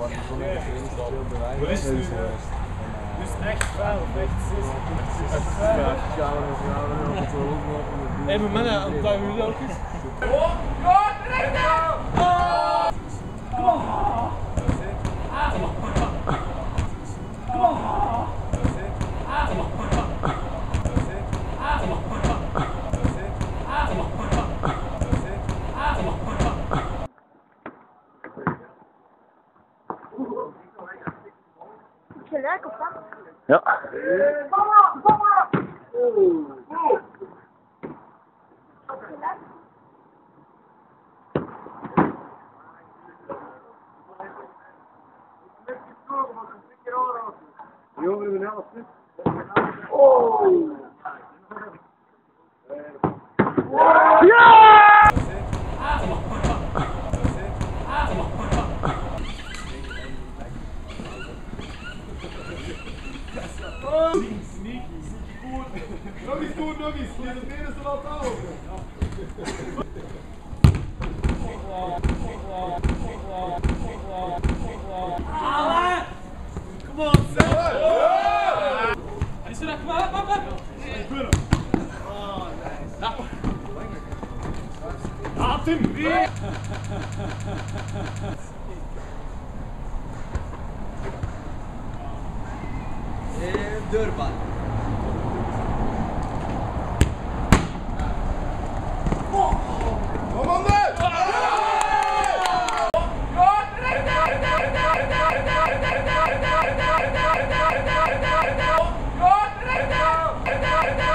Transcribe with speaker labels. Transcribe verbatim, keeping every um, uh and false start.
Speaker 1: Wat is het nu? Het is echt vuil, echt vuil. Hé, maar mannen, ontduiken jullie ook eens? Ja, rechter! Kom op! Kom op!
Speaker 2: Is je leuk of wat?
Speaker 3: Ja.
Speaker 2: Mama, mama!
Speaker 4: Jongen, een helft.
Speaker 2: Oh!
Speaker 3: Ja!
Speaker 4: Sneaky, goed. Nog eens goed, nog eens. Je hebt het eerste wel touw.
Speaker 1: Allee! Kom op, zeg! Is er nog kwaad, papa? Nee, binnen. Oh, nice. Ja, Tim!
Speaker 5: Deurbaan.